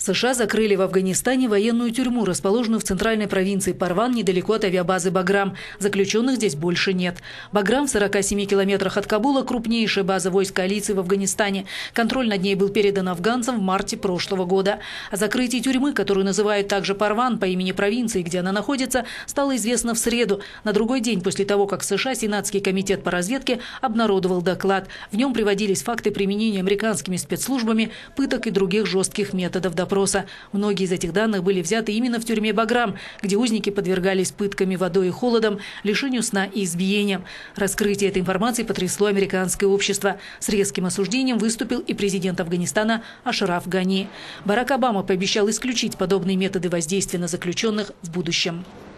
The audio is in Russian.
США закрыли в Афганистане военную тюрьму, расположенную в центральной провинции Парван, недалеко от авиабазы Баграм. Заключенных здесь больше нет. Баграм в 47 километрах от Кабула – крупнейшая база войск коалиции в Афганистане. Контроль над ней был передан афганцам в марте прошлого года. О закрытии тюрьмы, которую называют также Парван по имени провинции, где она находится, стало известно в среду, на другой день после того, как в США Сенатский комитет по разведке обнародовал доклад. В нем приводились факты применения американскими спецслужбами пыток и других жестких методов допроса. Многие из этих данных были взяты именно в тюрьме Баграм, где узники подвергались пытками водой и холодом, лишению сна и избиениям. Раскрытие этой информации потрясло американское общество. С резким осуждением выступил и президент Афганистана Ашраф Гани. Барак Обама пообещал исключить подобные методы воздействия на заключенных в будущем.